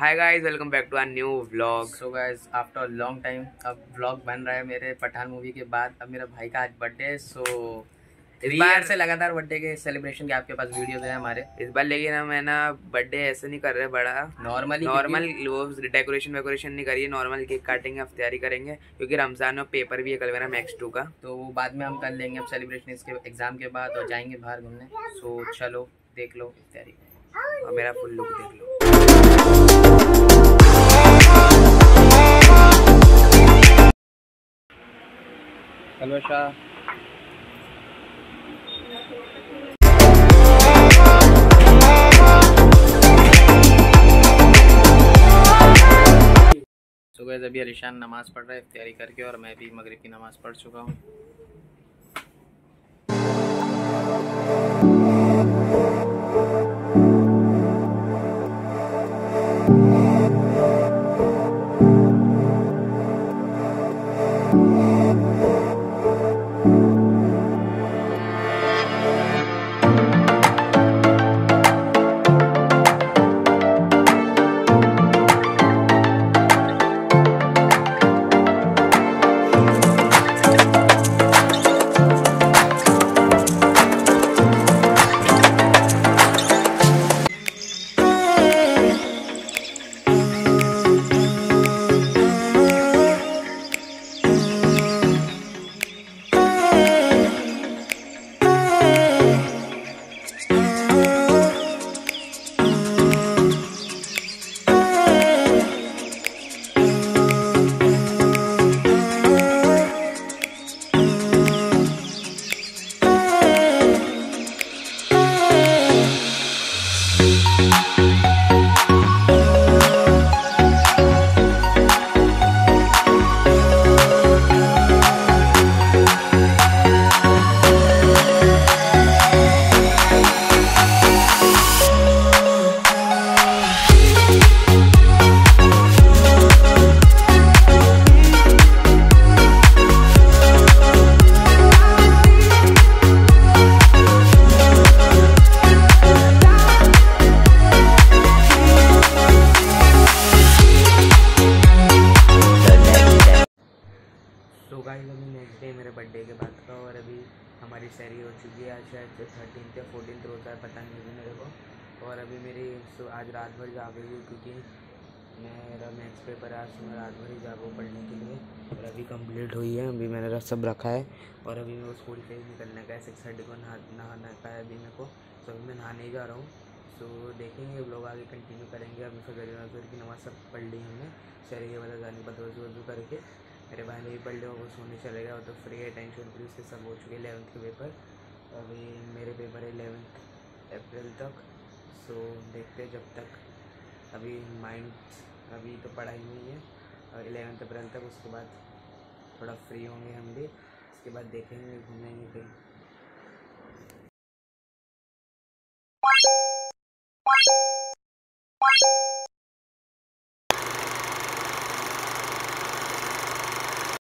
Hi guys, welcome back to our new vlog. So guys after long time अब vlog बन रहा है मेरे पठान मूवी के बाद। अब मेरा भाई का आज बर्थडे है, सो इस 3 बार ईयर से लगातार बर्थडे के सेलिब्रेशन के आपके पास वीडियोस है हमारे। इस बार लेकिन हम है ना बर्थडे ऐसे नहीं कर रहे बड़ा नॉर्मल वो डेकोरेशन वेकोरेशन नहीं करिए, नॉर्मल केक काटेंगे, अफ्तारी करेंगे क्योंकि रमजान में पेपर भी है कल मेरा मैक्स 2 का, तो वो बाद में हम कर लेंगे। अब सेलिब्रेशन इसके एग्जाम के बाद और जाएंगे बाहर घूमने। सो चलो देख लो तैयारी और मेरा फुल लुक देख लो। हेलो शाह। सो गाइस अभी अलीशान नमाज़ पढ़ रहा है तैयारी करके, और मैं भी मगरिब की नमाज़ पढ़ चुका हूँ। तो गाइस अभी नेक्स्ट डे मेरे बर्थडे के बाद का, और अभी हमारी सैरी हो चुकी है। आज शायद 13th या 14th होता है, पता नहीं अभी मेरे को। और अभी मेरी आज रात भर जाग रही हूँ क्योंकि मेरा मैथ्स पेपर है आज, तो मैं रात भर ही जागूँ पढ़ने के लिए। और अभी कंप्लीट हुई है, अभी मैंने सब रखा है और अभी मैं स्कूल से ही निकलने का है। 6:30 को नहाना का है अभी मेरे को, तो अभी मैं नहाने ही जा रहा हूँ। सो देखेंगे लोग आगे कंटिन्यू करेंगे। अभी फजर की नमाज़ सब पढ़ ली हमने, शहरी के बाद जाने बाद वजू करके मेरे भाई ने भी पढ़ लिया, वो सोने चले गया, वो तो फ्री है, टेंशन फ्री, उसके सब हो चुके 11th के पेपर। अभी मेरे पेपर है 11 अप्रैल तक। सो देखते हैं जब तक, अभी माइंड अभी तो पढ़ाई नहीं है, और 11 अप्रैल तक, उसके बाद थोड़ा फ्री होंगे हम भी, उसके बाद देखेंगे घूमेंगे कहीं।